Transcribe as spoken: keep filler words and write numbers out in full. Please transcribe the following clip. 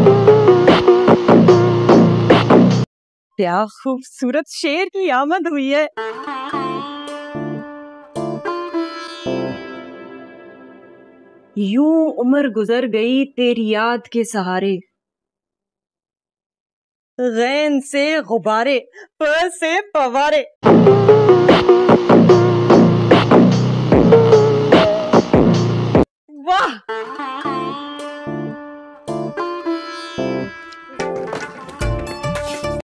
क्या खूबसूरत शेर की आमद हुई है। यूं उम्र गुजर गई तेरी याद के सहारे, गैन से गुब्बारे, फ से फवारे।